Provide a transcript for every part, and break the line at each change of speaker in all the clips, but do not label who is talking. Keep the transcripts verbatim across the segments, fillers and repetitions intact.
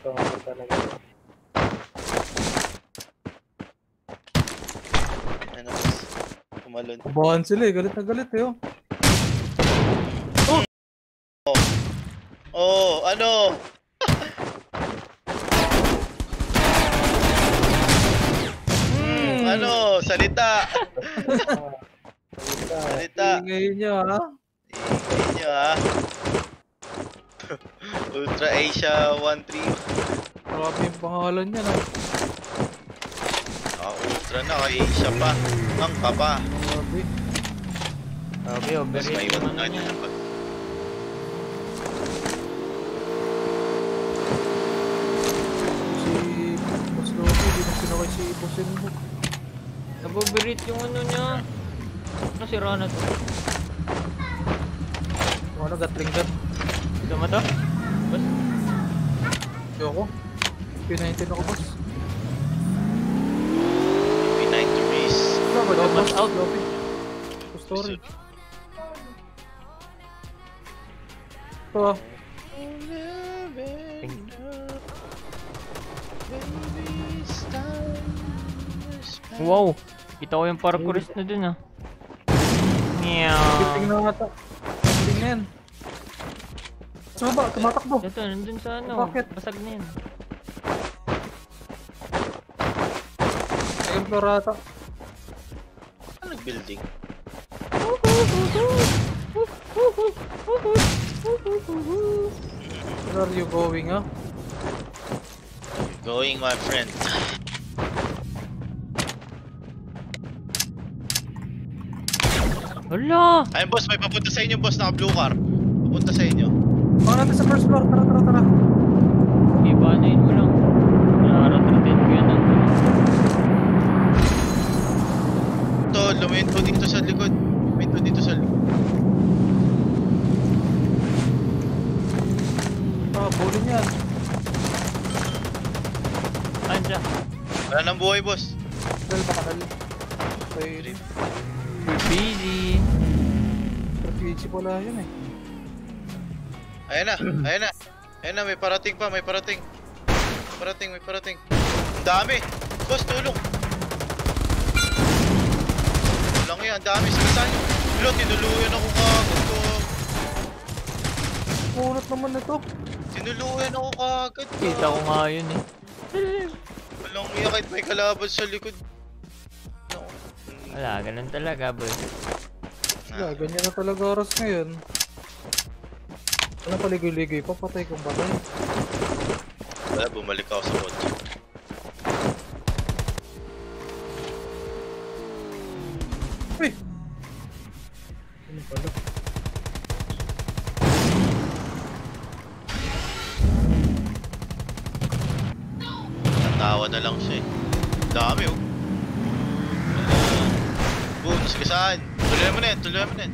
Ito talaga.
Ano, kumalon.
Kubahan sila eh, galit na galit eh oh.
Oh, oh ano? Hmm, ano, salita.
Salita.
Salita.
Ingay niya ha.
Ingay niyo ha. Ultra Asia one three.
Grabe yung pangalan niya na.
Ah, Ultra na, kay Asia pa. Ang ka pa.
Grabe.
Grabe,
Mas
overrated
may iwan
naman
na
niya.
niya.
Si Boss Loki, di na sinakay si Bosin mo.
Naboberit yung ano niya. Ano si Rana to?
Ano, gatling gun.
Tama to? Boss?
Yoko. P nineteen ako boss.
P nine to race.
Wala ba dyan boss?
out.
Loki. Sa story. Ito ah.
Wow! Kita ko yung parkourist na dun ah. Meow.
Giting na ata. Giting na yan. Sa baba, tumatakbo.
Ito, nandun sa ano.
Bakit?
Basag na yan.
Second floor ata.
Ano nag-building?
Where are you going ah?
Going, my friend.
Hala!
Ayun boss, may papunta sa inyo boss, naka blue car. Papunta sa inyo.
Baka natin sa first floor. Tara, tara, tara.
Ibanayin mo lang. Nakaratratin ko yan.
Ito, luminto dito sa likod. Luminto dito sa likod.
Ah, bulin yan.
Saan siya?
Wala nang buhay boss.
Dal, baka dal. Okay.
You're busy.
Strategy pala yun eh.
Ayan na, ayan na. Ayan na, may parating pa, may parating. May parating, may parating. Ang dami! Boss, tulong! Walang yan, ang dami. Sige saan? Bilo, tinuluyan ako kagad ko.
Punot naman na to.
Tinuluyan ako kagad ko.
Kita ko nga yun eh.
Walang iya kahit may kalaban sa likod.
Wala, ganun talaga boy.
Yeah, ganyan na talaga oras ngayon. Walang paligoy-ligoy pa, patay kung patay.
Wala, bumalik ako sa kotse.
Uy! Ano pala?
Natawa na lang siya eh. Dami oh. Uh, boom, sige saan? Tuloy mo na yan, tuloy mo na yan.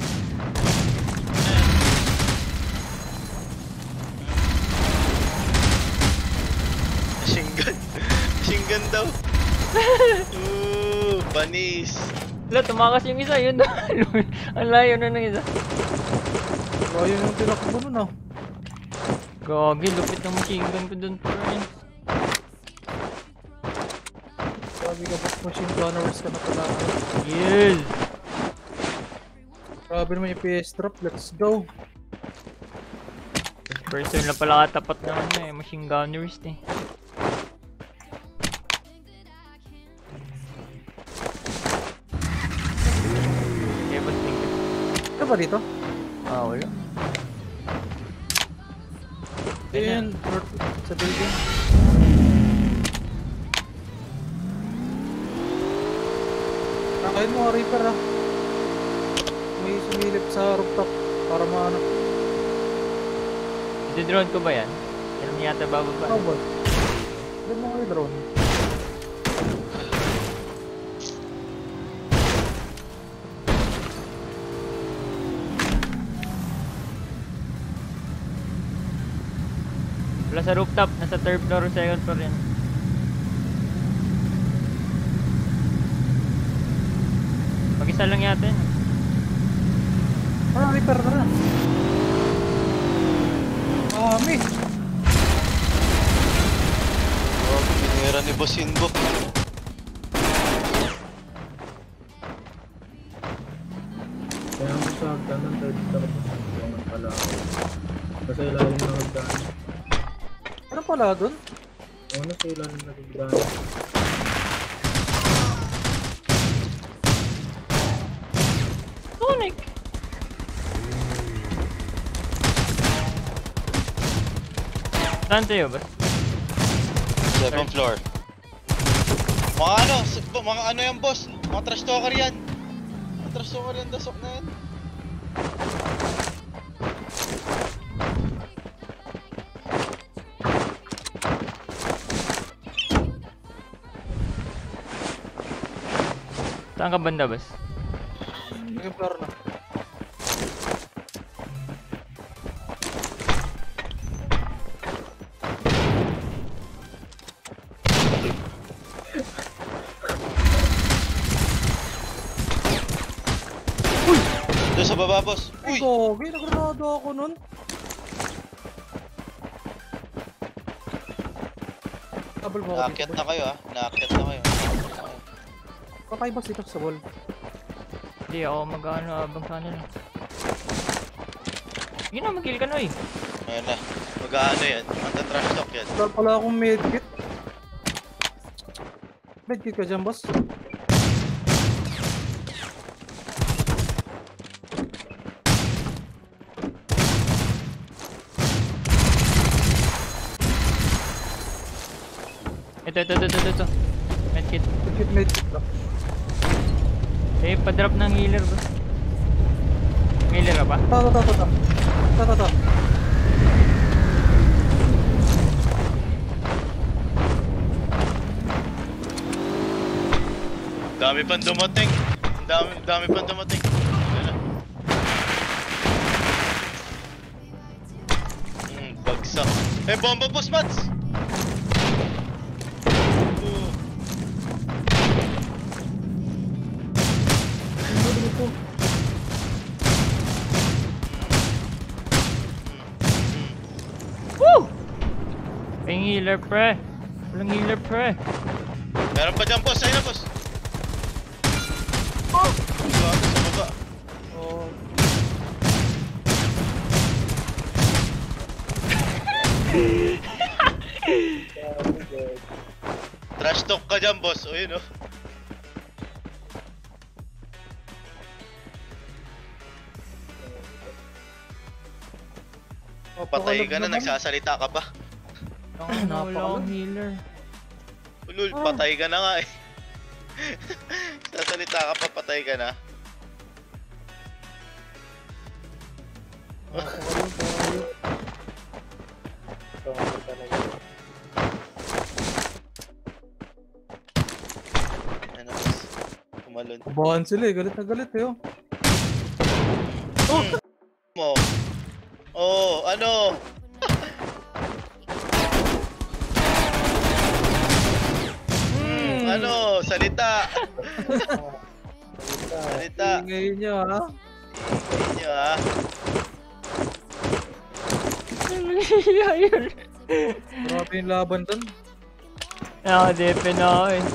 Machine gun. Machine gun daw. Ooh, panis.
Wala, tumakas yung isa, yun. Ang layo na ng isa.
Layo yung tinakbo nun ah.
Gagi, lupit ng machine gun ko dun pa rin.
Sabi ka ba't machine gunners ka na pala.
Yes!
Grabe naman yung P S drop, let's go.
Person na pala katapat na ano eh, machine gunners eh. Okay, ba't tingin?
Ito ba dito?
Ah, wala.
Ayun, sa building. Nakain mo, Reaper ah. May sumilip sa rooftop para maano.
Ito-drone ko ba yan? Yan yata bababa.
Ano ba? Doon mo kayo drone.
Wala sa rooftop, nasa third floor o second floor yan. Mag-isa lang yata yun.
Ah, Reaper na na. Ah, me.
Kala ni Boss Inbo.
Kaya mo sa hagdanan, third star mo. Yung pala ako. Kasi ilalim ng hagdanan.
Ano pala dun?
Oo na sa ilalim ng hagdanan.
Sonic! Saan tayo ba?
Seventh floor. Mga ano, s- mga ano yan boss? Mga trash talker yan. Mga trash talker yan, dasok na yan.
Saan ka banda, boss?
Second floor na.
Doon sa baba boss.
Uy!
Uy!
Gogi, nagranado ako nun. Double mo ako
Naakyat na kayo ah. Naakyat na kayo.
Kakaibas dito sa wall.
Hindi ako mag-ano abang sa kanila. Yun na, mag-kill ka na eh.
Ayan na. Mag-ano yan. Manta-trash talk yan.
Wala pala akong medkit. Medkit ka dyan, boss.
Ito, ito, ito, ito, ito. Medkit.
Medkit, medkit lang.
Eh, pa-drop ng healer, boss. Healer ka pa?
Ta, ta, ta, ta, ta. Ta, ta, ta.
Dami pang dumating. Dami, dami pang dumating. Ayan na. Hmm, bagsak. Eh, bomba boss, Mats! Oh.
Ano dito?
Woo! Ping healer, pre. Walang healer, pre.
Meron pa dyan boss, ayun na boss. Oh! Sa baba.
Oh.
Trash talk ka dyan boss, o yun oh. Patay ka na, nagsasalita ka pa.
Ang
Napakalam.
wala akong healer.
Ulul,
Ah.
patay ka na nga eh. Sasalita ka pa, patay ka na.
Napakalam tayo.
Ito ako talaga.
Ano boss? Tumalon.
Kubahan sila eh, galit na galit eh oh.
Hmm. Mo. Oh, ano? Hmm, ano? Salita. Salita.
Ingay niya ha.
Inyo ah.
Ano yun?
Grabe yung laban dun.
Nakadepe na ako eh.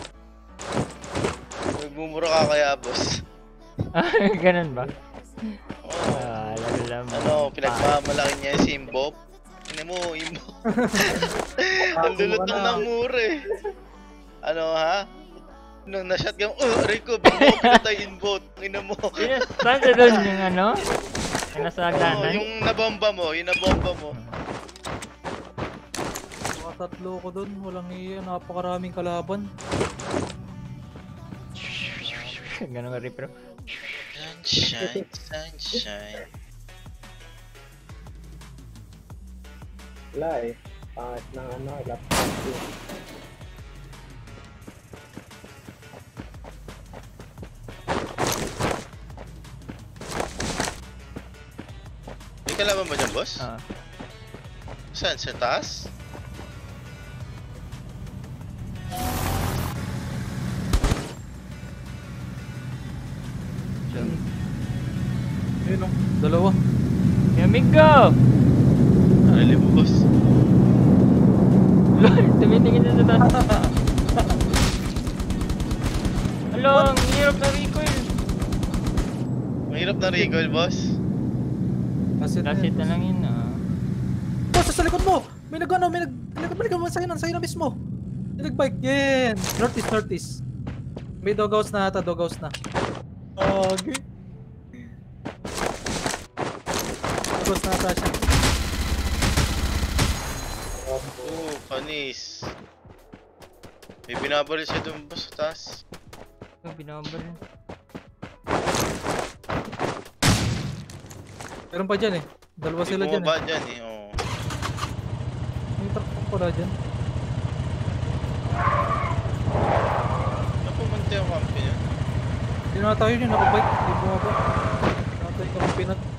Nagmumura ka kaya boss.
Ah, ganun ba?
Oh.
Ah, alam lang.
Ano, pinagmamalaki niya si Imbop. Ano mo, Imbop. Ang lulutong ng mura eh. Ano ha? Nung na-shot ka, oh, aray ko, bigla ko pinatay Imbop. Ina mo.
Yes, saan ka dun yung ano? Yung nasa
Oo,
hagdanan?
yung nabomba mo, yung nabomba mo.
Mga tatlo ko dun, walang iya, napakaraming kalaban.
Ganun ka rin pero.
Sunshine, sunshine.
Wala eh. Pangit ng ano, laptop yun.
May kalaban ba dyan, boss?
Ah.
Saan? Sa taas?
Ayun oh, dalawa.
Yamig go!
Ano mo, boss?
Lol, tumitingin na sa taas. Alo, ang hirap na recoil.
Mahirap na recoil, boss.
Kasi
Last hit na lang yun ah.
Boss, sa likod mo! May nag ano, may nag... Balik ka mo sa'yo na, sa'yo na mismo. May nagbike, yan! Northeast, northeast. May doghouse na ata, doghouse na. Okay. Doghouse na ata siya.
Oo, panis. May binabaril siya dun, boss, sa taas.
Ito, binabar yun.
Meron pa dyan eh. Dalawa
Hindi
sila dyan
bumaba
eh.
dyan eh, oo.
May truck pa pala dyan.
Ano pumunta yung kampi niya?
Hindi na tayo yun, nakabike. Hindi bumaba. Nakatay ka ng pinat.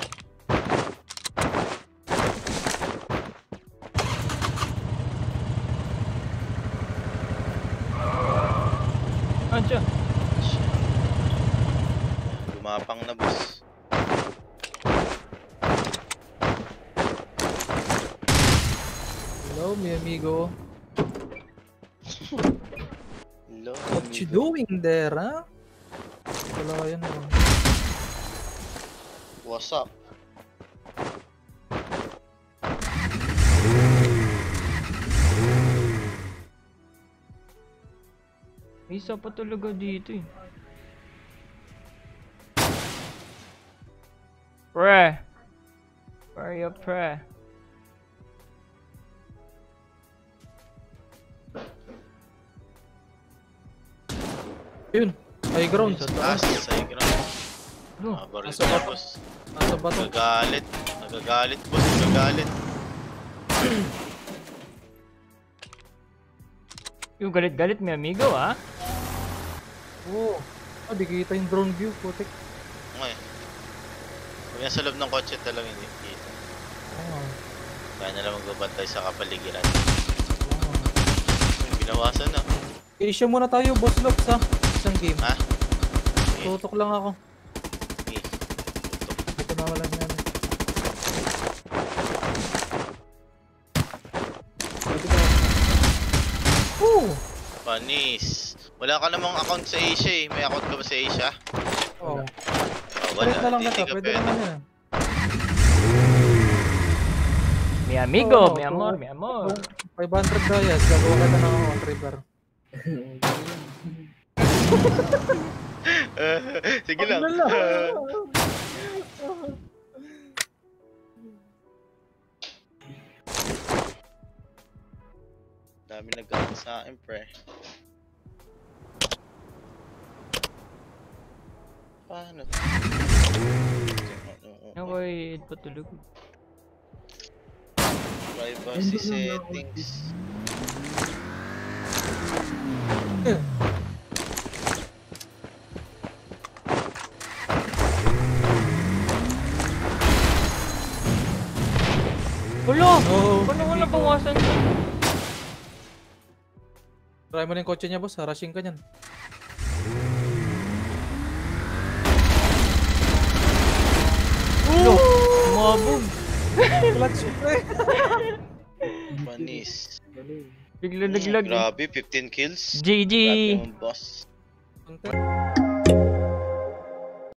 Ah, siya.
Gumapang na, boss.
Hello, mi amigo.
Hello,
What you
amigo.
doing there, ha? Wala yan oh.
What's up?
May isa pa talaga dito eh. Pre! Where you pre?
Yun, high ground.
Sa
Taas,
taas.
sa ground.
Ano?
Ah, baril
Nasa
ka,
bato.
boss.
Nasa bato.
Nagagalit. Nagagalit, boss. Nagagalit.
Yung galit-galit may amigo ah.
Oo. Oh, di kita yung drone view, putik.
Okay. Kung yan sa loob ng kotse talagang hindi kita.
Oo.
Kaya na lang magbabantay sa kapaligiran.
Oo.
Ay, binawasan na.
I-issue muna tayo, boss Lopes ha. Isang game.
Ha? Okay.
Tutok lang ako.
Okay.
Dito na wala yan. Dito ka. Woo!
Panis. Wala ka namang account sa Asia eh. May account ka ba sa Asia?
Oo.
Ah,
Pwede na
wala.
lang
Hindi
kita,
ka
pwede
pwede.
naman yan.
Mi amigo,
Oo,
mi
oo.
amor, mi amor.
five hundred dayas, gagawa ka na ng account, River.
Sige lang.
Ano lang?
Dami nag-ano sa akin, pre. Paano?
Naway, patulog.
Privacy settings.
Wala!
Oo.
Paano wala bawasan yun?
Try mo na yung kotse niya, boss. Rushing ka niyan.
Ulo! Sumabog!
Clutch, pre.
Panis.
Bigla naglag eh.
Grabe, fifteen kills.
G G!
Grabe yung boss.
Content.